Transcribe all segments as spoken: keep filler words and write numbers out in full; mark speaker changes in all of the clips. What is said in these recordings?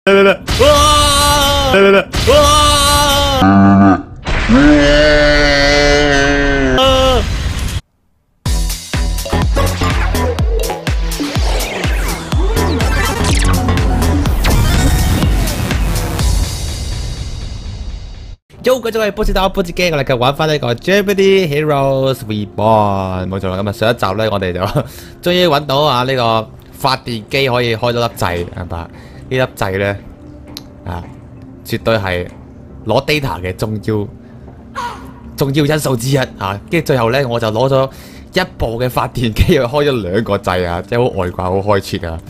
Speaker 1: 嚟嚟嚟！哇！嚟嚟嚟！哇！Yo， 嗰種係波士打波士機，我哋繼續玩翻呢個 Jeopardy Heroes Reborn，冇錯啦。咁啊，上一集咧，我哋就終於揾到啊呢個發電機可以開到粒掣，係嘛？呢粒掣咧啊，絕對係攞 data 嘅重要重要因素之一嚇。跟住最後咧，我就攞咗一部嘅發電機去開咗兩個掣啊，即係好外掛，好開切啊！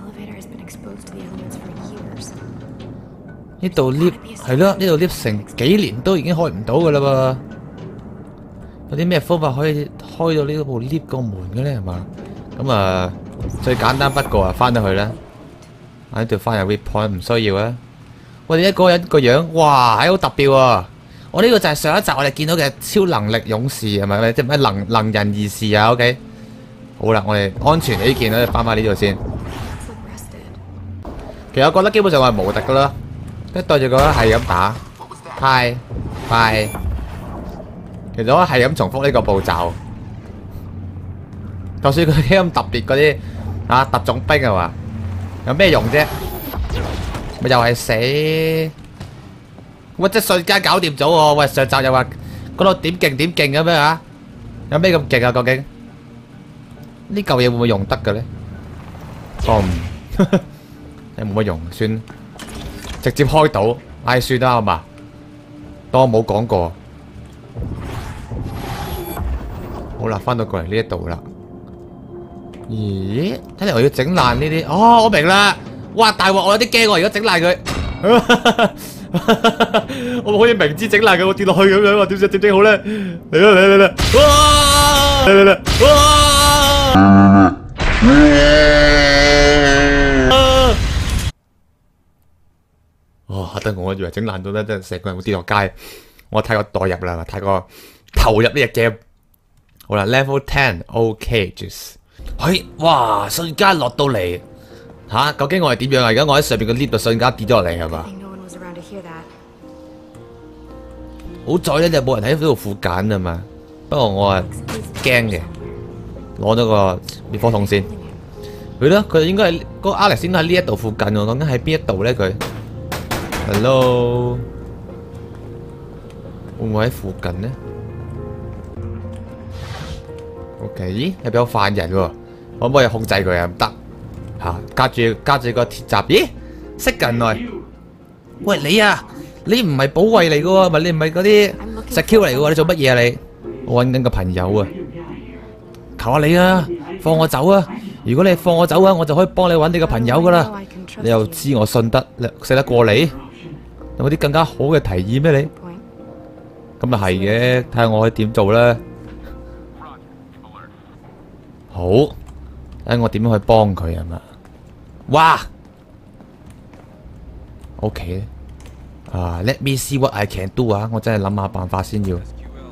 Speaker 1: 呢度 lift 係咯，呢度 lift 成幾年都已經開唔到噶啦噃。有啲咩方法可以開到呢部 lift 個門嘅咧？係嘛？咁啊，最簡單不過啊，翻到去咧，喺呢度翻入 waypoint 唔需要啊。喂，你一個人個樣，哇，係好特別喎！我呢個就係上一集我哋見到嘅超能力勇士係咪？即係咩能能人異士啊 ？OK， 好啦，我哋安全起見咧，翻返呢度先。其實我覺得基本上我係無敵噶啦。一對住佢係咁打 ，hi bye。其實我係咁重複呢個步驟，就算佢啲咁特別嗰啲啊特種兵係嘛，有咩用啫？咪又係死，喂！即係瞬間搞掂咗喎！喂，上集又話嗰度點勁點勁咁樣啊？有咩咁勁啊？究竟呢嚿嘢會唔會用得嘅咧？哦，你冇乜用，算。直接開到，唉算啦，好嘛？當我冇講過。好啦，翻到過嚟呢一度啦。咦？睇嚟我要整爛呢啲。哦，我明啦。哇！大鑊，我有啲驚喎，如果整爛佢，我咪可以明知整爛佢，我跌落去咁樣啊？點算點整好咧？嚟啦嚟嚟嚟！哇！嚟嚟嚟！哇！哦，嚇得我以為整爛到咧，真係成個人會跌落街。我太過代入啦，太過投入呢隻 game。好啦 ，level ten，OK，just。嘿，哇！瞬間落到嚟嚇，究竟我係點樣啊？而家我喺上邊個 lift 度瞬間跌咗落嚟係嘛？好在咧就冇人喺呢度附近啊嘛。不過我係驚嘅，攞咗個滅火筒先。佢咧，佢應該係嗰個 Alex 先喺呢一度附近喎。究竟喺邊一度咧？佢？ Hello， 會唔會喺附近呢 ？OK， 咦，入邊有犯人喎，可唔可以控制佢啊？唔得嚇，隔住隔住個鐵閘。咦，識近來？喂你啊，你唔係保衛嚟嘅喎，咪你唔係嗰啲 secure 嚟嘅喎，你做乜嘢啊你？我揾緊個朋友啊，求下你啊，放我走啊！如果你放我走啊，我就可以幫你揾你個朋友噶啦。你又知我信得，信得過你？ 有冇啲更加好嘅提議咩？你咁又係嘅，睇下我可以點做咧。好，睇下我點樣去幫佢係嘛？哇 ！OK， 啊 ，Let me see what I can do 啊！我真係諗下辦法先要。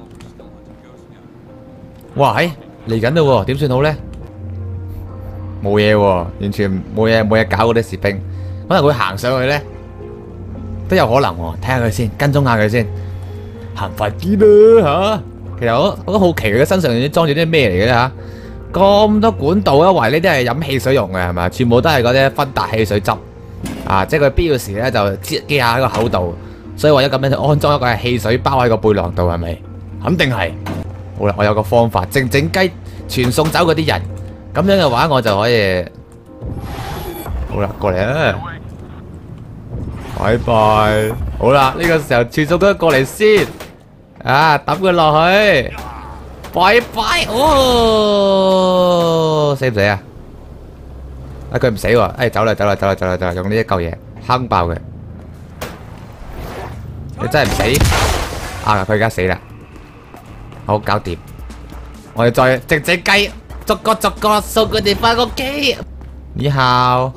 Speaker 1: 哇，係嚟緊啦喎，點算好咧？冇嘢喎，完全冇嘢冇嘢搞嗰啲士兵，可能會行上去咧。 都有可能喎，睇下佢先，跟蹤下佢先，行快啲啦嚇！其實我我都好奇佢嘅身上裝住啲咩嚟嘅嚇，咁多管道啊，懷呢啲係飲汽水用嘅係咪？全部都係嗰啲芬達汽水汁啊！即係佢必要時咧就擠機下喺個口度，所以為咗咁樣就安裝一個汽水包喺個背囊度係咪？肯定係。好啦，我有個方法，靜靜雞傳送走嗰啲人，咁樣嘅話我就可以。好啦，過嚟啦！ 拜拜，好啦，呢個時候傳送佢過嚟先，啊，抌佢落去，拜拜，哦，死唔死啊？啊，佢唔死喎，哎，走啦，走啦，走啦，走啦，走啦，用呢一嚿嘢坑爆佢，你真係唔死，啊，佢而家死啦，好，搞掂，我哋再靜靜雞，逐個逐個送佢哋翻屋企，你好。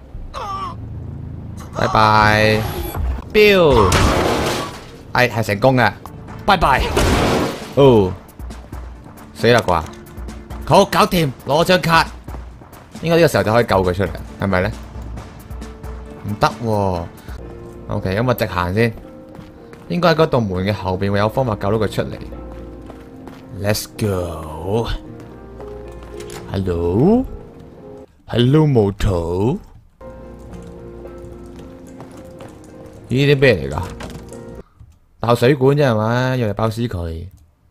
Speaker 1: 拜拜，標，哎係成功嘅，拜拜，哦，死啦啩，好搞掂，攞張卡，應該呢個時候就可以救佢出嚟，係咪咧？ 唔得喎。OK，咁我直行先。應該喺嗰道門嘅後邊會有方法救到佢出嚟。Let's go。Hello，Hello 毛圖。呢啲咩嚟㗎？爆水管啫係嘛？用嚟爆死佢。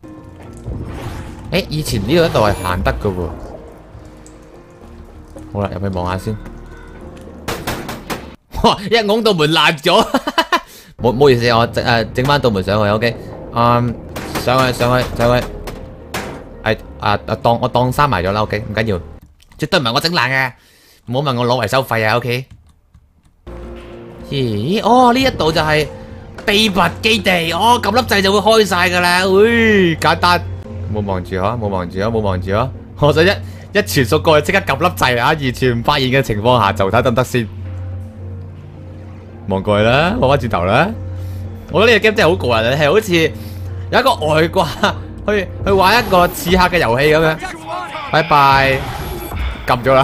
Speaker 1: 誒，以前呢度一度係行得㗎喎。好啦，入去望下先。哇！一拱道門爛咗。冇冇意思，我整誒整翻道門上去 ，OK。嗯，上去上去上去。係啊啊當我當閂埋咗啦 ，OK， 唔緊要，絕對唔係我整爛嘅，唔好問我攞維修費啊 ，OK。咦？哦，呢一度就係秘密基地，哦，撳粒掣就會開晒噶啦，喂，簡單。冇望住啊，冇望住啊，冇望住啊，我想一一傳送過去，即刻撳粒掣啊，完全唔發現嘅情況下就睇得唔得先。望過去啦，望翻轉頭啦。我覺得呢個 game 真係好過癮啊，係好似有一個外掛。去去玩一個刺客嘅遊戲咁樣，拜拜，撳咗啦，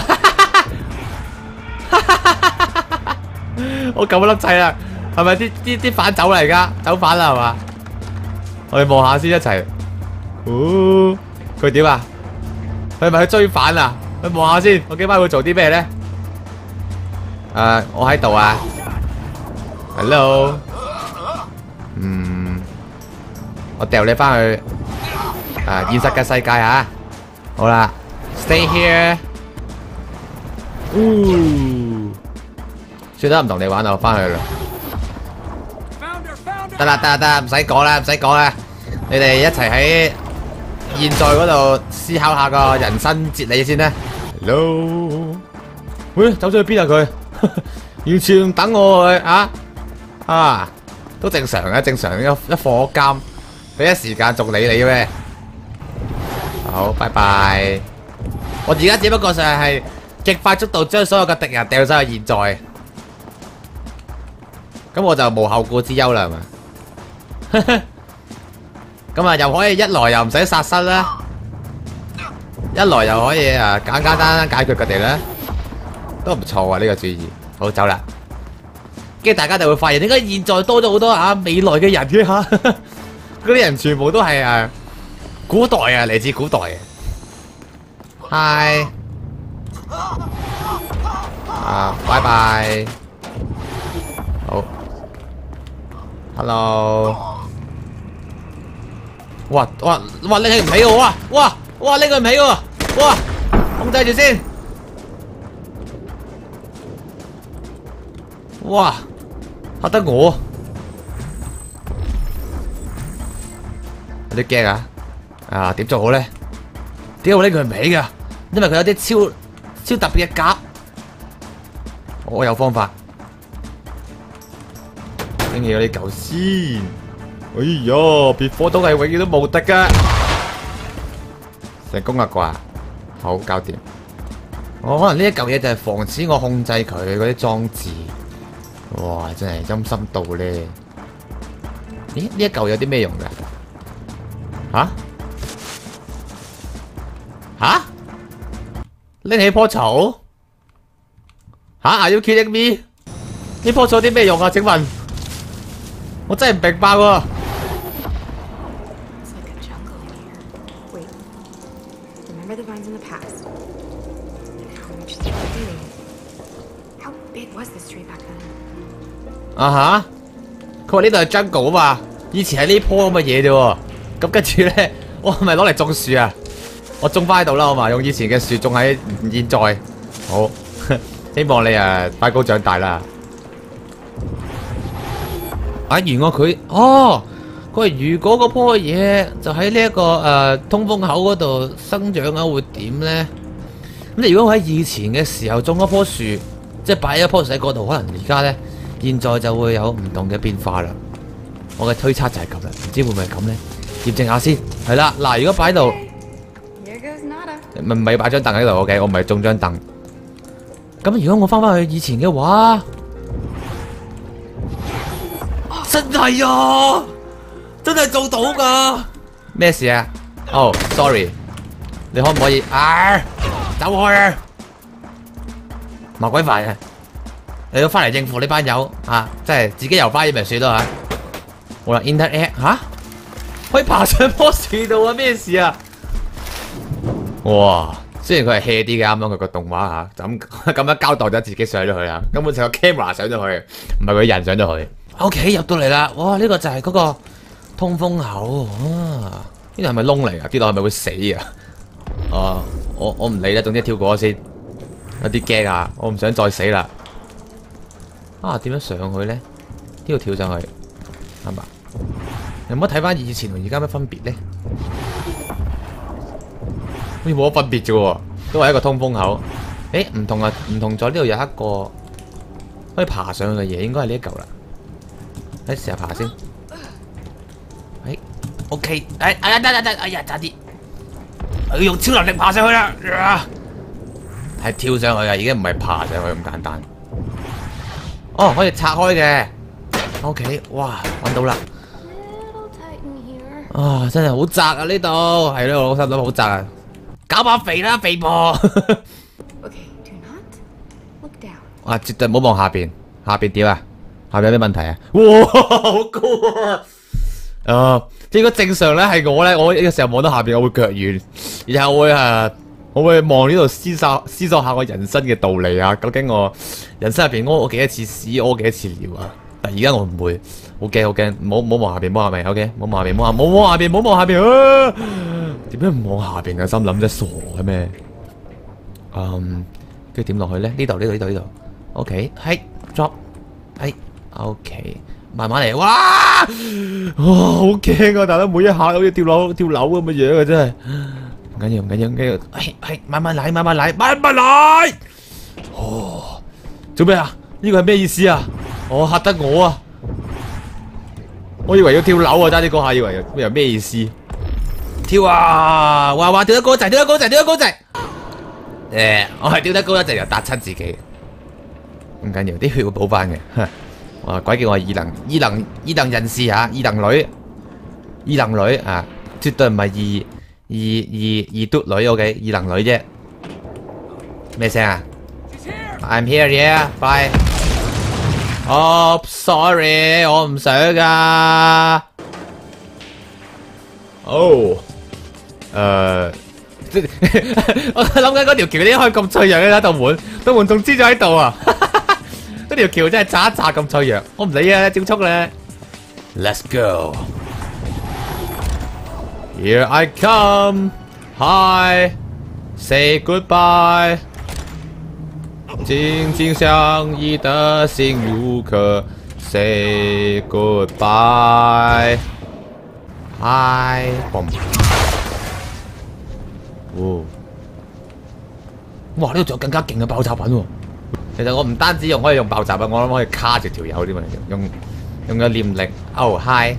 Speaker 1: 我撳咗粒掣啦，係咪啲啲啲反走嚟而家？走反啦係嘛？我哋望下先一齊，哦，佢點啊？佢係咪去追反啊？去望下先，我今晚會做啲咩咧？誒，我喺度啊 ，Hello， 嗯，我掉你翻去。啊！現實嘅世界啊，好啦 ，stay here。嗚，算啦，唔同你玩啦，我翻去啦。得啦得啦得啦，唔使講啦，唔使講啦。你哋一齊喺現在嗰度思考下個人生哲理先啦。Hello， 喂，走咗去邊啊佢？完全唔等我去啊！啊，都正常嘅，正常一一課監，俾一時間仲理你咩？好，拜拜。我而家只不過就係極快速度將所有嘅敵人掉晒去現在，咁我就無後顧之憂啦，係嘛？咁啊，又可以一來又唔使殺身啦，一來又可以啊簡簡單單解決佢哋啦，都唔錯啊呢個主意。好，走啦。跟住大家就會發現點解現在多咗好多啊未來嘅人嘅吓，嗰啲人全部都係啊。古代啊，嚟自古代嘅。Hi， 啊，拜拜。好 ，Hello。哇哇哇，拎起唔起喎！哇哇哇，拎佢唔起喎！哇，控制住先。哇，嚇得我。有啲驚啊！啊，點做好咧？點解我拎佢唔起噶？因為佢有啲超超特別嘅夾。我有方法，拎起嗰啲舊先。哎呀，別火都係永遠都無敵噶。成功啦啩？好，搞掂。我可能呢一嚿嘢就係防止我控制佢嗰啲裝置。哇，真係陰森到咧。咦？呢一嚿有啲咩用噶？吓？吓？拎起棵草？吓 ？Are you kidding me？ 呢棵草有啲咩用啊？請問，我真係唔明白喎。啊哈！佢話呢度係 jungle 啊嘛，以前係呢棵咁嘅嘢啫喎。咁跟住咧，我係咪攞嚟種樹啊？我種翻喺度啦，好嘛？用以前嘅樹種喺現在。好，希望你誒快高長大啦。啊，原來佢哦，佢話如果嗰棵嘢就喺呢一個誒通風口嗰度生長啊，會點咧？咁如果我喺以前嘅時候種一棵樹，即係擺一棵樹喺嗰度，可能而家咧，現在就會有唔同嘅變化啦。我嘅推測就係咁啦，唔知會唔會係咁咧？驗證下先。係啦，嗱，如果擺喺度。唔唔係擺張凳喺度 ，OK， 我唔係種張凳。咁如果我翻返去以前嘅話，真係啊，真係做到噶。咩事啊？哦 ，sorry， 你可唔可以啊？走開啊！麻鬼煩啊！ 你要翻嚟應付呢班友啊！即係自己遊翻嘢咪算咯嚇。好啦 ，interact 嚇，可以爬上棵樹度啊！咩事啊？哇！雖然佢係 hea 啲嘅，啱啱佢個動畫嚇，就咁咁樣交代咗自己上咗去啊，根本成個 camera 上咗去，唔係佢人上咗去。OK 入到嚟啦，哇！呢個就係嗰個通風口啊！呢度係咪窿嚟㗎？跌落係咪會死啊？啊！我我唔理啦，總之跳過先。有啲驚啊！我唔想再死啦。啊，點樣上去咧？呢度跳上去，係嘛？有冇睇翻以前同而家咩分別咧？好似冇乜分別啫喎，都係一個通風口。誒，唔同啊，唔同在呢度有一個可以爬上去嘅嘢，應該係呢一嚿啦。誒，試下爬先。誒 ，OK， 誒，哎呀，得得得，哎呀，差啲，我要用超能力爬上去啦！係跳上去啊，已經唔係爬上去咁簡單。哦，可以拆開嘅。OK， 哇，揾到啦。啊，真係好窄啊呢度，係咯，我心諗好窄啊。搞把肥啦，肥婆。啊，絕對唔好望下邊，下邊點啊？下邊有咩問題啊？哇，好高啊！啊，如果正常咧係我咧，我呢個時候望到下邊，我會腳軟，然後我會誒。我會望呢度思索思索下我人生嘅道理啊！究竟我人生入邊屙幾多次屎，屙幾多次尿啊？但而家我唔會，好驚好驚，唔好唔好望下邊，望下邊 ，OK， 唔好望下邊，望下，唔好望下邊，唔好望下邊啊！點解唔望下邊啊？心諗啫，傻嘅咩？嗯，跟住點落去咧？呢度呢度呢度呢度 ，OK， 係 drop， 係 OK， 慢慢嚟，哇！哇，好驚啊！大佬每一下好似跳樓跳樓咁嘅樣啊，真係。唔緊要，唔緊要，唔緊要，係係慢慢嚟，慢慢嚟，慢慢嚟。哦，做咩啊？呢個係咩意思啊？我嚇得我啊！我以為要跳樓啊，爭啲嗰下以為又咩意思？跳啊！哇哇，跳得高一陣，跳得高一陣，跳得高一陣。誒，我係跳得高一陣又搭親自己。唔緊要，啲血會補翻嘅。哇！鬼叫我異能異能異能人士嚇，異能女異能女啊，絕對唔係異。二二二嘟女 OK， 異能女啫。咩聲啊 ？I'm here, yeah, bye。哦 ，sorry， 我唔想噶。哦，誒，我諗緊嗰條橋點解可以咁脆弱嘅？道門，道門仲黐咗喺度啊！嗰條橋真係炸一炸咁脆弱，我唔理啊，照速咧。Let's go。Here I come, hi, say goodbye。紧紧相依的新游客 ，say goodbye。Hi， boom。哦，哇！呢度仲有更加勁嘅爆炸品喎。其實我唔單止用可以用爆炸品，我諗可以卡住條友添啊！用用個念力。Oh hi。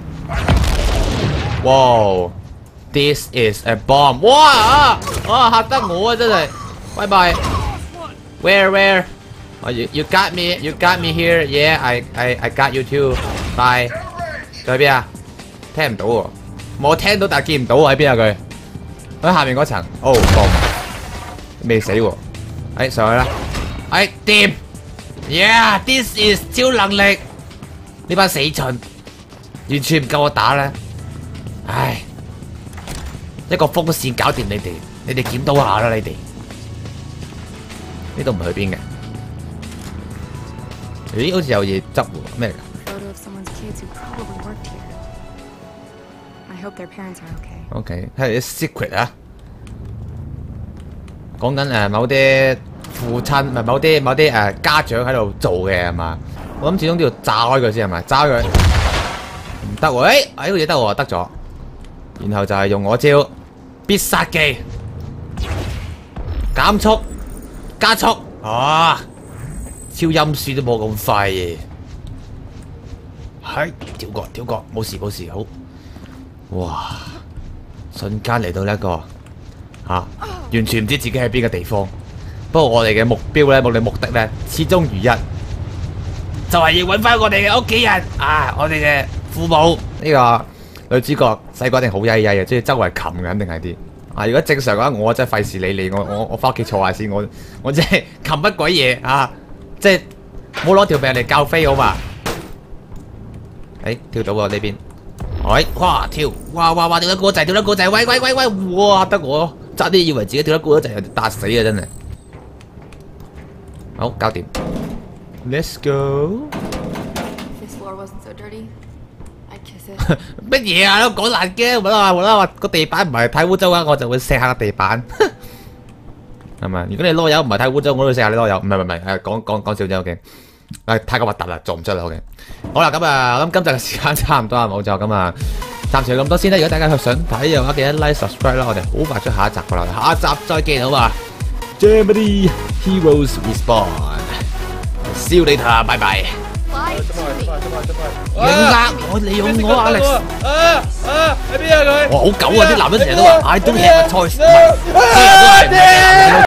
Speaker 1: 哇！ This is a bomb！ 哇啊！啊嚇得我啊真係，拜拜。Where where？ Oh you you got me you got me here yeah I I I got you too bye。佢喺邊啊？聽唔到喎，我聽到但係見唔到喺邊啊佢？喺下面嗰層。哦 bomb， 未死喎。誒上去啦。誒掂。Yeah this is 超能力。呢班死蠢，完全唔夠我打啦。唉。一個風扇搞掂你哋，你哋檢討下啦，你哋呢度唔去邊嘅？咦，好似有嘢執喎，咩嚟㗎 ？OK， 係啲 secret 啊，講緊誒某啲父親唔係某啲某啲誒家長喺度做嘅係嘛？我諗始終都要炸開佢先係咪？炸佢唔得喎，誒，誒好似得喎，得咗。然後就係用我招必殺技，減速、加速，啊！超音速都冇咁快嘅，係跳過跳過，冇事冇事，好，哇！瞬間嚟到呢一個嚇、啊，完全唔知自己喺邊個地方。不過我哋嘅目標咧，我哋目的咧，始終如一，就係、是、要揾翻我哋嘅屋企人啊！我哋嘅父母呢、這個。女主角細個一定好曳曳嘅，即係周圍擒嘅，肯定係啲。啊，如果正常嘅話，我真係費事理你，我我我翻屋企坐下先，我我真係擒乜鬼嘢啊！即係冇攞條命嚟教飛好嘛？誒，跳到喎呢邊，喂，哇跳，哇哇哇跳得高滯，跳得高滯，喂喂喂喂，哇得我差啲以為自己跳得高咗滯，打死啊真係。好，搞掂 ，Let's go。乜嘢啊？都講爛嘅，冇啦冇啦，話個地板唔係太污糟啊，我就會錫下個地板。係咪？如果你囉柚唔係太污糟，我都會錫下你囉柚。唔係唔係，誒講講講笑啫 ，OK。誒太過核突啦，做唔出啦 ，OK。好啦，咁啊，咁今集嘅時間差唔多啊，冇錯咁啊，暫時咁多先啦。如果大家想睇嘅話，記得 like subscribe 啦。我哋好快出下一集噶啦，下一集再見好嘛 ？Germany Heroes Respawn。See you later，拜拜。影呃我，你用我 Alex。啊啊！喺邊啊佢？哇，好狗啊！啲男人成日都話 I don't have a choice。